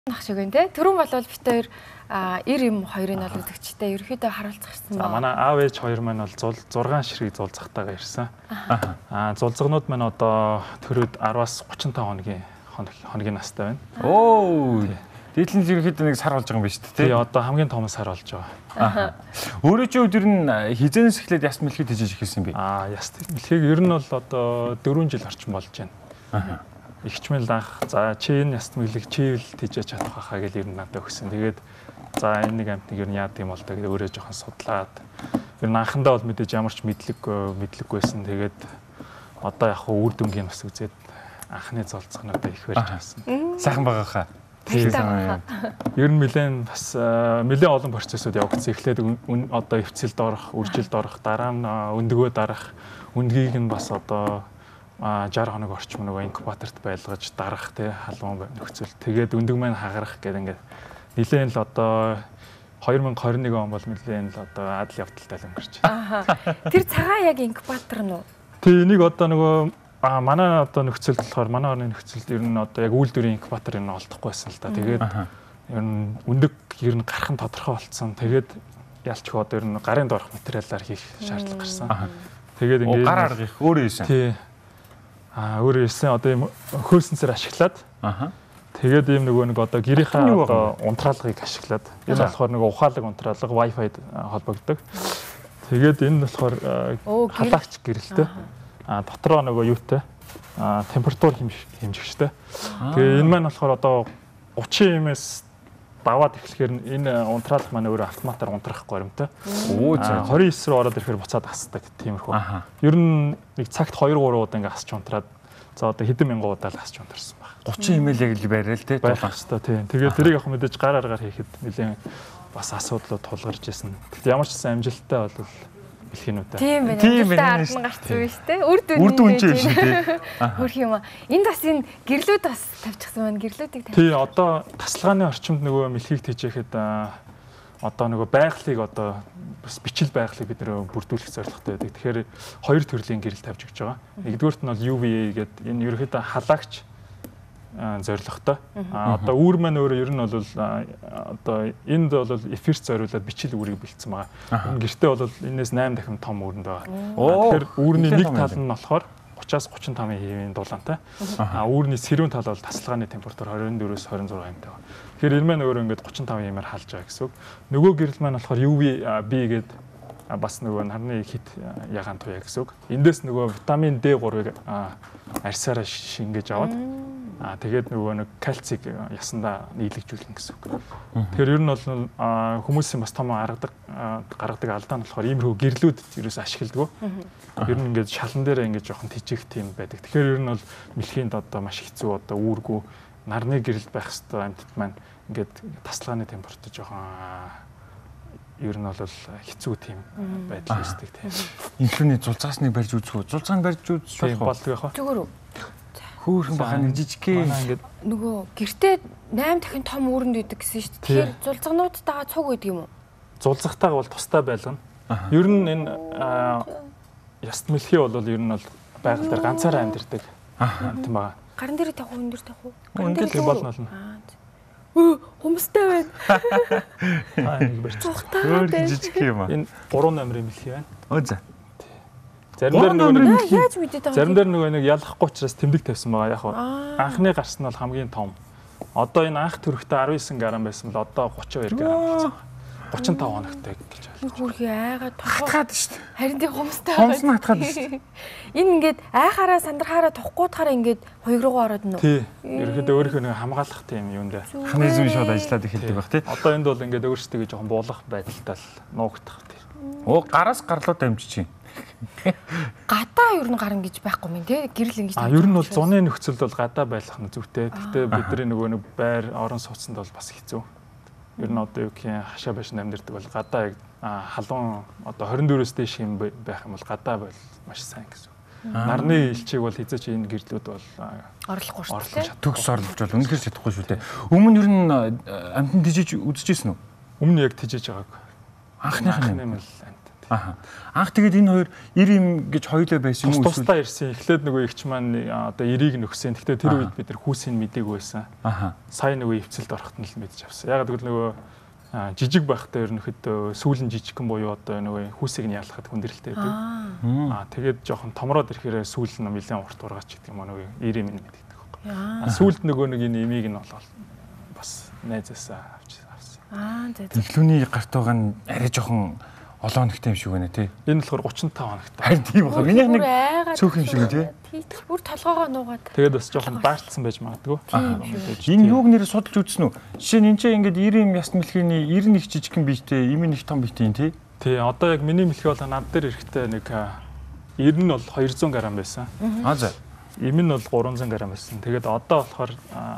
Нах шиг байна те. Түрүүн болвол бит хоёр 90 юм хоёрын бол үзэгчтэй ерөөхдөө харуулцах ирсэн байна. Манай аав ээж хоёр маань бол 6 ширхэг зулцахтайгаа ирсэн. Зулцгнууд маань одоо төрөөд 10-аас 35 хоногийн настай байна. Оо. Дээдлэн ерөөхдөө нэг сар болж байгаа юм байна шүү дээ. Тий, одоо хамгийн том сар болж байгаа. Өөрөө ч өдөр нь хизэнээс эхлээд яс мэлхий тэжээж эхэлсэн би. Яс мэлхийг ер нь бол одоо 4 жил орчим болж байна. Ихчмэл анх за чи энэ яс мэлхийг чивэл тэжээж чадах хаа гэж ер нь надад өгсөн. Тэгээд за энэ нэг амтныг ер нь яад юм бол та гэдэг өөрөө жоохон судлаад ер нь анхандаа бол мэдээж ямар ч мэдлэггүйсэн. Тэгээд одоо яг хөө үр дүнгийн бас үзээд анхны золцохнуудаа их барьж авсан. Сайхан байгаа хаа. Ер нь нэлээд бас нэлээд олон процессыг явагдсан. Эхлээд одоо эвцэлд орох, үржилд орох, дараа нь өндгөө дарах, өндгийг нь бас одоо 60 хоног орчим нөгөө инкубаторт байлгаж дарах тий халуун нөхцөл. Тэгээд өндөг маань хагарах гэдэг ингээд нэлээд л одоо 2021 он бол нэлээд л одоо адал явдалтай л өнгөрч байна. Тэр цагаан яг инкубатор нь уу? Тий энийг одоо нөгөө манай одоо нөхцөлд болохоор манай орны нөхцөлд ер нь одоо яг үйлдвэрийн инкубатор энэ олдохгүй байсан л да. Тэгээд ер нь өндөг ер нь гарах нь тодорхой болцсон. Тэгээд ялч одоо ер нь гарын доорх материалаар хийх шаардлага гарсан. Тэгээд ингээд гар арга их өөрөө хийсэн. Тий. Өөрөө хийсэн одоо юм хөөсөнцөр ашиглаад. Тэгээд ийм нөгөө нэг одоо гэрийнхаа одоо унтраалгыг ашиглаад энэ болохоор нөгөө ухаалаг унтраалга Wi-Fi холбогддог. Тэгээд энэ болохоор халаагч гэрэлтэй. Дотроо нөгөө юутай температур хэмжигчтэй. Тэгээ энэ маань болохоор одоо 30 м-ээс даваад эхлэхээр энэ унтраалга маань өөрөө автоматар унтрах горимтой. 29 рүү ороод ирэхээр буцаад хасдаг тиймэрхүү. Ер нь нэг цагт 2-3 удаа ингээ хасч унтраад за одоо хэдэн мянган удаа л хасч унтарсан баг. 30 м-л яг л барай л те байх хэвээр тийм. Тэгээд тэрийг яг мэдээж гар аргаар хийхэд нэлээд бас асуудлууд тулгарч ирсэн. Гэхдээ ямар ч гэсэн амжилттай бол мэлхийнүүдээ. Тийм байна. Тийм ард нь гарцсан биз дээ. Үр дүн чинь шүү дээ. Хөрх юм аа. Энд бас энэ гэрлүүд бас тавьчихсан байна. Гэрлүүдийг тавьчих. Тий, одоо тасалгааны орчимд нөгөө мэлхийг тэжээхэд одоо нөгөө байгалыг одоо бас бичил байгалыг бид нэр бүрдүүлэх зорилготой байдаг. Тэгэхээр хоёр төрлийн гэрэл тавьж өгч байгаа. Нэгдүгээрт нь бол UVA гэдэг энэ ерөөхдөө халаагч зорилготой. Одоо үүр маань өөрөө ер нь бол одоо энд бол эфирт зориулаад бичил үүрийг бэлдсэн байгаа. Энэ гэртээ бол энэс 8 дахин том үүрэнд байгаа. Тэгэхээр үүрний нэг тал нь болохоор 30-аас 35% дулаантай. Үүрний сэрүүн тал бол тасалгааны температур 24-өөс 26 амтай байна. Тэгэхээр энэ маань өөрөө ингээд 35%-аар халж байгаа гэсэн үг. Нөгөө гэрэл маань болохоор UVB гэдэг бас нөгөө нарны хит ягаан туяа гэсэн үг. Эндээс нөгөө витамин D3-ыг арьсаараа шингээж аваад тэгээд нөгөө нэг кальцийг ясандаа нийлэгжүүлнэ гэсэн үг. Тэгэхээр ер нь бол хүмүүсийн бас том гаргадаг алдаа нь болохоор иймэрхүү гэрлүүд ерөөс ашигладаг. Ер нь ингээд шалан дээрээ ингээд жоохон тэжээх тийм байдаг. Тэгэхээр ер нь бол мэлхийнд одоо маш хэцүү одоо үүргүү нарны гэрэл байх хэвээр амьтад маань ингээд тасалгааны температур жоохон ер нь бол хэцүү тийм байдал үүсдэг тийм. Инфлюний зулцаасныг барьж үзэх үү? Зулцаанд барьж үзэх болдог яах вэ? Зүгээр үү? Хөөхөн баха нэг жижигхэн ингээд нөгөө гэртээ 8 дахин том үүрэнд идэг гэсэн шүү дээ. Тэгэхээр зулцгнуудтайгаа цуг гэдэг юм уу? Зулцгтайгаа бол тустай байлгана. Ер нь энэ яст мэлхий бол ер нь бол байгаль дээр ганцаараа амьдэрдэг. Тийм байгаа. Гарын дээр тавих уу, энэ дээр тавих уу? Гарын дээр болно. Хүмүүстэй байна. Нэг барьж. Хөөхөн жижиг юм аа. Энэ 3 номерын мэлхий байна. Өө за. Зарим дээр яаж мэдээд байгаа? Зарим дээр нөгөө нэг ялахгүй учраас тэмдэг тавьсан байгаа яг нь. Анхны гарс нь бол хамгийн том. Одоо энэ анх төрөхтэй 19 грамм байсан бол одоо 32 грамм болсон. 35 хоногтой гэж ойлгож. Хүүрхий айгаад хатгаад шүү дээ. Харин тийм хүмүүстэй байгаа. Хомс нь хатгаад шүү дээ. Энэ ингээд айхаараа сандрахаараа тухгүй ингээд хоёр руугаа ороод нь. Тий. Ерөнхийдөө өөрийнхөө нэг хамгаалах тийм юм дээр. Механизм шууд ажиллаад эхэлдэг баг тий. Одоо энд бол ингээд өөрсдөө жоохон буулгах байдалтай л нуугдах тий. Оо гараас гарлуу дамжиж чинь. Гадаа ер нь гарна гэж байхгүй юм тий. Гэрэл ингэж. Ер нь бол зуны нөхцөлд бол гадаа байх нь зүйтэй. Гэхдээ бидний нөгөө нэг байр орон сууцнд бол бас хэцүү. Ер нь одоо юу гэх юм хашаа байшин амьдэрдэг бол гадаа яг халуун одоо 24-өөс дээш юм байх юм бол гадаа бол маш сайн гэсэн. Нарны элчийг бол хязгаарч энэ гэрлүүд бол орлохгүй шүү дээ. Төгс орлож бол үнэхээр чадахгүй шүү дээ. Өмнө ер нь амтан тэжээж үзчихсэн үү? Өмнө яг тэжээж байгааг. Анхны юм л амт. Анх тэгээд энэ хоёр ир юм гэж хоёулаа байсан юм уу? Тусдаа ирсэн. Эхлээд нөгөө эгч маань одоо ирийг нөхсөн. Гэхдээ тэр үед бид нар хүүсийг мэдээгүй байсан. Сайн нөгөө эвцэлд орохт нь л мэдж авсан. Яг гэвэл нөгөө жижиг байхдаа ерөнхийдөө сүүлэн жижигхэн буюу одоо нөгөө хүүсийг нь ялахад хүндрэлтэй байдаг. Тэгээд жоохон томроод ирэхээр сүүл нь нэлээд урт ургаач гэдэг юм нөгөө ирээ минь мэддэг байхгүй. Сүүлд нөгөө нэг энэ имийг нь болол бас найзаасаа авсан. Өглөөний гарт байгаа нь арай жоохон олон хоногтой юм шиг байна тий. Энэ болохоор 35 хоногтой. Харин тийм байна. Минийх нэг цөөх юм шиг тий. Бүр толгоогоо нуугаад. Тэгээд бас жоохон баартсан байж магадгүй. Энэ юуг нэр судалж үзсэн үү? Жишээ нь энэ чинь ингээд 90 яс мэлхийний 91 жижигхэн биетэй, имийн нэг том биетэй тий. Тий, одоо яг миний мэлхий бол над дээр ирэхдээ нэг 90 нь бол 200 г байсан. За. Им нь бол 300 г байсан. Тэгээд одоо болохоор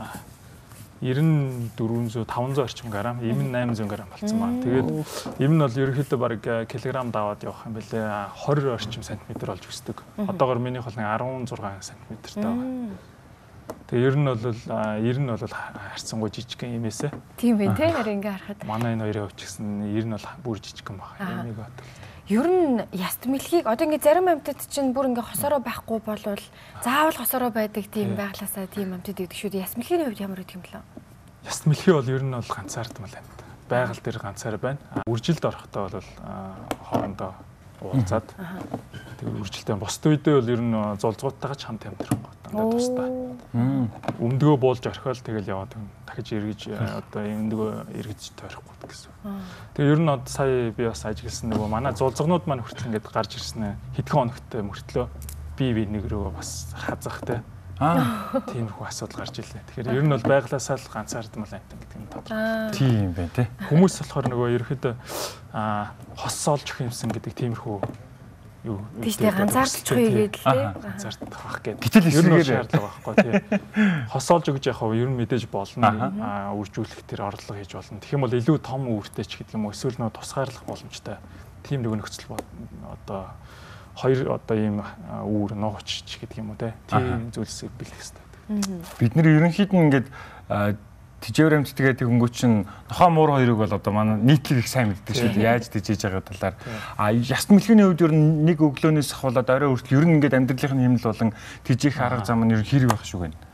9400 500 орчим грамм, им нь 800 г болсон байна. Тэгээд им нь бол ерөнхийдөө баг килограмм даваад явах юм бэлээ 20 орчим сантиметр болж өсдөг. Одоогор минийх бол 16 сантиметртэй байна. Тэгээ ер нь бол харцсангүй жижигхэн имээсээ. Тийм байх те харин ингээ харахад. Манай энэ хоёрын хувьд гэсэн ер нь бол бүр жижигхэн байна. Имийг бодвол. Ер нь яст мэлхийг одоо ингээ зарим амьтад чинь бүр ингээ хосороо байхгүй болвол заавал хосороо байдаг тийм байглаасаа тийм амьтад гэдэг шүү дээ. Яст мэлхийний хувьд ямар гэдэг юм бэлээ? Яст мэлхий бол ер нь бол ганцаардмал амьд. Байгаль дээр ганцаар байна. Үржилд орохдоо бол хоорондоо уулзаад тэгээ үржилтэй босд үедээ бол ер нь зулзгууттайгаа ч хамт амьдрах гэдэг тустай. Өмдгөө буулж орхиол тэгэл яваад дахиж эргэж одоо өмдгөө эргэж тойрохгүй гэсэн. Тэгээ ер нь сая би бас ажигласан нөгөө манай зулзгнууд маань хүртэл ингээд гарч ирсэн хэдхэн хоногтой мөртлөө би нэг рүү бас хазахтай. Тиймэрхүү асуудал гарч илээ. Тэгэхээр ер нь бол байглаасаа л ганцаардмал амтан гэдэг нь тодорхой. Тийм байна тий. Хүмүүс болохоор нөгөө ерөөхдөө хос олж өгөх юмсан гэдэг тиймэрхүү юу тийштэй ганцаардчихгүй гэдэг лээ. Ганцаардах байх гэдэг. Гэтэл ер нь эсрэгээр шаардлага байхгүй тий. Хос олж өгж яхав ер нь мэдээж болно. Үржүүлэх тэр орлого хийж болно. Тэгэх юм бол илүү том үүртэй ч гэдэг юм уу эсвэл нөгөө тусгаарлах боломжтой. Тийм нэг нөхцөл одоо хоёр одоо ийм үүр нуугч гэдэг юм уу те. Тийм зүйлсийг бэлэх хэрэгтэй. Бид нэр ерөнхийд нь ингээд тэжээх амьтдгээд хөнгөө чинь нохоо муур хоёрыг бол одоо манай нийтлэг их сайн мэддэг шүү дээ. Яаж тэжээж байгаа талаар. Яст мэлхийний хувьд ер нь нэг өглөөнөөс ахуулаад орой хүртэл ер нь ингээд амьдралын хэмнэл болон тэжээх арга зам нь ер нь хэрэг байх шүү гэнэ.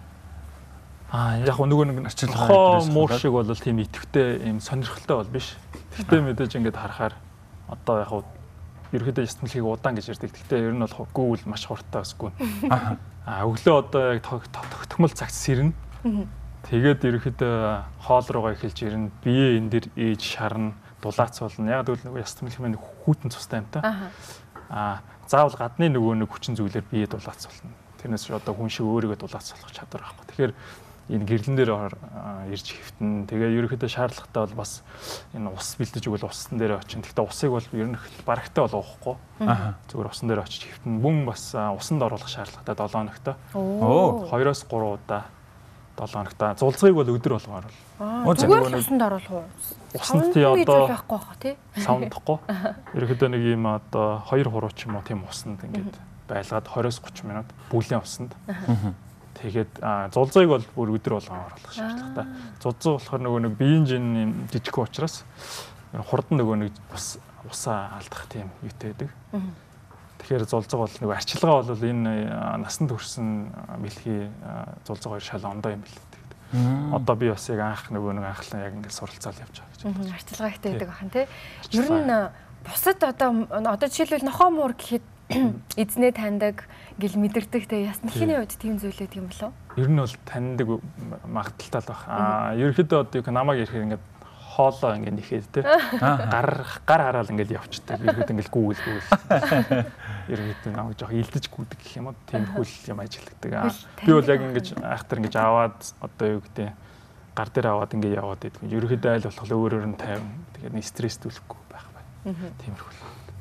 Яг нөгөө нэг нохоо муур шиг бол тийм идэвхтэй ийм сонирхолтой бол биш. Тэгтээ мэдээж ингээд харахаар одоо яг ерөөдөө яст мэлхийг удаан гэж ярьдаг. Гэхдээ ер нь бол гүүл маш хурдтай басгүй. Өглөө одоо яг тогтмол цагт сэрнэ. Тэгээд ерөөдөө хоол руугаа эхэлж ирнэ. Бие энэ дэр ээж шарна, дулаацуулна. Яг л нөгөө яст мэлхий маань хүүтэн цустай юм та. Заавал гадны нөгөө нэг хүчин зүйлээр бие дулаацуулна. Тэрнээс одоо хүн шиг өөрийгөө дулаацуулах чадвар байхгүй. Тэгэхээр энэ гэрлэн дээр ирж хэвтэн. Тэгээ ерөөхдөө шаардлагатай бол бас энэ ус бэлдэж өгвөл усан дээр очин. Гэхдээ усыг бол ер нь барагтай бол уухгүй. Зүгээр усан дээр очиж хэвтэн. Мөн бас усанд оруулах шаардлагатай 7 хоногтой. 2-оос 3 удаа 7 хоногтой. Зулцгийг бол өдөр болгоор бол. Зүгээр усанд оруулах уу? Усанд тий одоо байхгүй баха тий. савндахгүй. Ерөөхдөө нэг юм одоо 2 хуруу ч юм уу тийм усанд ингээд байлгаад 20-оос 30 минут бүлийн усанд. Тэгээд зулцгийг бол бүр өдөр болгон оруулах шаардлагатай. Зулцэг болохоор нөгөө нэг биеийн жин жижиг учраас хурдан нөгөө нэг усаа алдах тийм юутэй байдаг. Тэгэхээр зулцэг бол нөгөө арчилгаа бол энэ насанд хүрсэн мэлхий зулцэг хоёр шал ондоо юм билээ. Одоо би бас яг анх нөгөө нэг анхлан яг ингээд суралцаал явж байгаа гэж байна. Арчилгаа ихтэй байдаг бахан тий. Ер нь бусад одоо жишээлбэл нохоо муур гэхэд эзнээ таньдаг гэл мэдэрдэг те яс мэлхийний үед тийм зүйл байдаг юм болов? Ер нь бол таньдаг магадaltaй л баг. Ерөнхийдөө одоо намайг ирэхээр ингээд хоолоо ингээд нэхэд те гар хараал ингээд явчихдаг. Ерөнхийдөө ингээд гүүл. Ерөнхийдөө намайг жоох илдэж гүдэг гэх юм уу? Тиймэрхүү юм ажилладаг. Би бол яг ингээд айхтар ингээд аваад одоо юу гэдэг гар дээр аваад ингээд яваад байдаг. Ерөнхийдөө айл болох өөрөөр нь тайван. Тэгээд нэг стресстүүлэхгүй байх байна. Тиймэрхүү.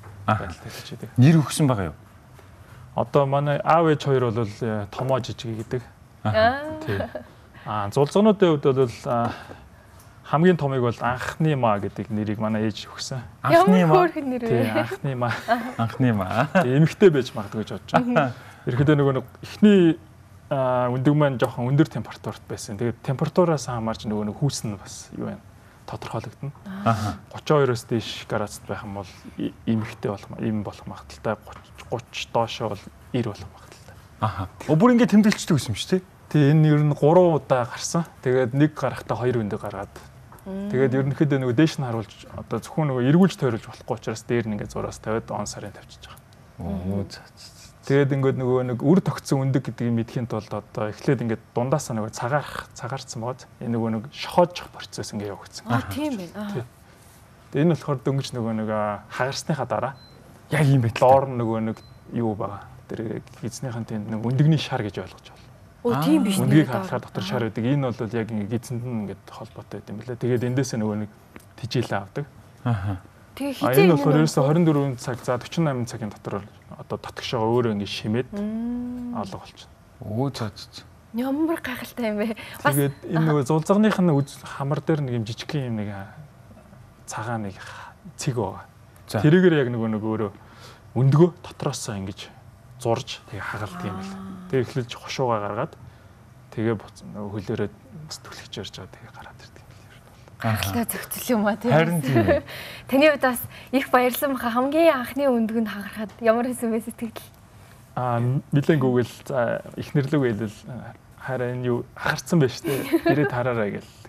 Нэр өгсөн байгаа юу? Одоо манай аав ээж хоёр бол томоо жижиг гэдэг. Тий. Зулцгнуудын хувьд бол хамгийн томыг бол анхны маа гэдэг нэрийг манай ээж өгсөн. Анхны маа. Тий, анхны маа. Анхны маа. Эмэгтэй байж магадгүй гэж бодож байна. Ерөнхийдөө нөгөө эхний өндөг маань жоохон өндөр температурт байсан. Тэгээд температураас хамаарч нөгөө хүүс нь бас юу вэ? тодорхойлогдно. 32-оос дээш градусд байх юм бол эмэгтэй болох магадaltaй 30 доошоо бол 90 болох магадaltaй. Бүр ингээд тэмдэглэждэг юм шүү дээ. Тэгээ энэ ер нь 3 удаа гарсан. Тэгээд нэг гарахтаа 2 өндөө гаргаад. Тэгээд ерөнхийдөө нөгөө дээш нь харуулж одоо зөвхөн нөгөө эргүүлж тойруулж болохгүй учраас дээр нь ингээд зураас тавиад он сарын тавьчихж байгаа. Тэгээд ингээд нөгөө нэг үр тогтсон өндөг гэдгийг мэдхийн тулд одоо эхлээд ингээд дундаасаа нөгөө цагаарцсан бод энэ нөгөө нэг шохоожих процесс ингээд явагдсан. Тийм байна. Тэгээд энэ болохоор дөнгөж нөгөө нэг хагарсныхаа дараа яг юм байт. Доор нөгөө нэг юу байгаа. Тэр эзнийхэн тэнд нэг өндөгний шар гэж ойлгож байна. Тийм биш. Үндгийг харахаар дотор шар байдаг. Энэ бол яг ингээд эзэнд нь ингээд холбоотой байт юм байна. Тэгээд эндээсээ нөгөө нэг тэжээлээ авдаг. Тэгээ хизээ энэ болохоор ерөөсө 24 цаг за 48 цагийн дотор одоо татгшоо өөрөө ингэ шимээд алга болчихно. Ямар гайхалтай юм бэ. Тэгээд энэ нөгөө зулзганых нь хамар дээр нэг юм жижигхэн юм нэг цагаан нэг цэг байгаа. Тэрийгээр яг нөгөө өөрөө өндгөө дотроосоо ингэж зурж тэгээ хагалдаг юм байна. Тэгээ эхлэлж хошуугаа гаргаад тэгээ нөгөө хөлөөрөө түлхэж ярьж байгаа тэгээ гараад ирдэг. Гайхалтай зохицол юм аа тийм. Харин тийм. Таны хувьд бас их баярлсан баха хамгийн анхны өндгөнд хагарахад ямар хэсэн бэ сэтгэл? Нилээн гүгэл за ихнэрлэг байлэл хараа энэ юу хагарцсан байж тээ. Ирээд хараарай гэл.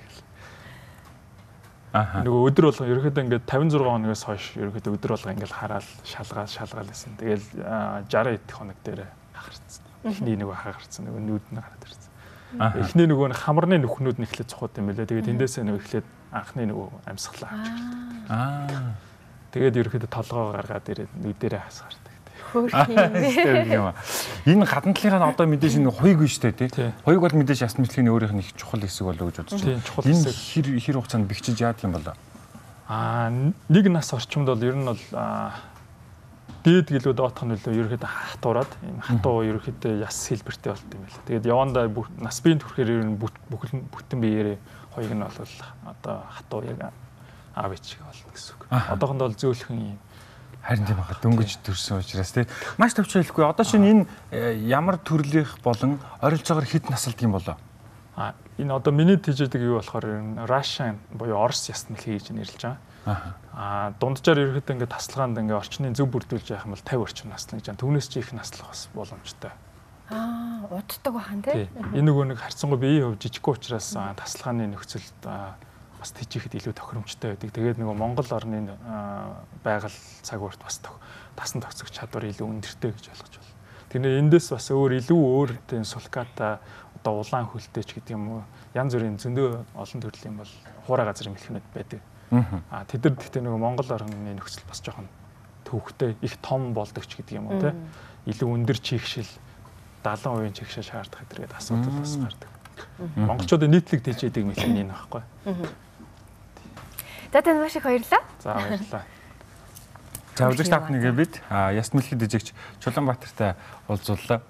Нөгөө өдөр болго ерөөхдөө ингээд 56 хоногоос хойш ерөөхдөө өдөр болго ингээд хараал шалгаал байсан. Тэгэл 60 идэх хоног дээр хагарцсан. Эхний нөгөө хагарцсан нөгөө нүүд нь гараад ирсэн. Эхний нөгөө хамарны нүхнүүд нь эхлээд цухаад юм байлаа. Тэгээд тэндээсээ нөгөө эхлээд анхны нөгөө амьсгалаа авч ирдэг. Тэгээд ерөөхдөө толгоо гаргаад ирээд нүдэрээ хасгардаг. Энэ гадна талынхаа одоо мэдээж энэ хуйг биш үү тий. Хуйг бол мэдээж ясны мэтлэгийн өөрийнх нь их чухал хэсэг болоо гэж бодож байна. Энэ хэр хугацаанд бэхжиж яадаг юм болоо? Нэг нас орчимд бол ер нь бол дээд гэлүүд доотх нь үлээ ерөөхдөө хатуураад энэ хатуу ерөөхдөө яс хэлбэртэй болт юм байна. Тэгээд явандаа нас биеийн төрхээр ер нь бүтэн биеэрээ хоёуг нь бол одоо хатуу яг аав ээжиг болно гэсэн үг. Одоохондоо бол зөөлхөн юм. Харин тийм байгаа дөнгөж төрсөн учраас тий. Маш төвчөө хэлэхгүй. Одоо шинэ энэ ямар төрлийнх болон оролцоогоор хэд насалдаг юм болоо? Энэ одоо миний тэжээдэг юу болохоор энэ Russian буюу Орос ясны мэлхий гэж нэрлэж байгаа. Дунджаар ерөөхдөө ингээд тасалгаанд ингээд орчны зөв бүрдүүлж яах юм бол 50 орчим наслах гэж байна. Түүнээс ч их наслах бас боломжтой. Уддаг бахан тий. Энэ нөгөө нэг харьцангуй биеийн хувь жижиггүй учраас тасалгааны нөхцөлд бас тэжээхэд илүү тохиромжтой байдаг. Тэгээд нөгөө Монгол орны байгаль цагуурт бас тасан тохицох чадвар илүү өндөртэй гэж ойлгож байна. Тэгэхээр эндээс бас илүү өөртөө сулката одоо улаан хөлтэйч гэдэг юм уу янз бүрийн зөндөө олон төрлийн бол хуурай газрын мэлхнүүд байдаг. Тэд нар гэхдээ нөгөө Монгол орны нөхцөл бас жоохон төвхтэй их том болдог ч гэдэг юм уу те. Илүү өндөр чигшил 70% чигшил шаардах гэдэг асуудал бас гардаг. Монголчуудын нийтлэг тэжээдэг мэлхний энэ байхгүй. За тань маш их баярлалаа. За баярлалаа. За үзэгч та бүхнийг бид ясны мэлхий тэжээгч Чулуунбаатартай уулзууллаа.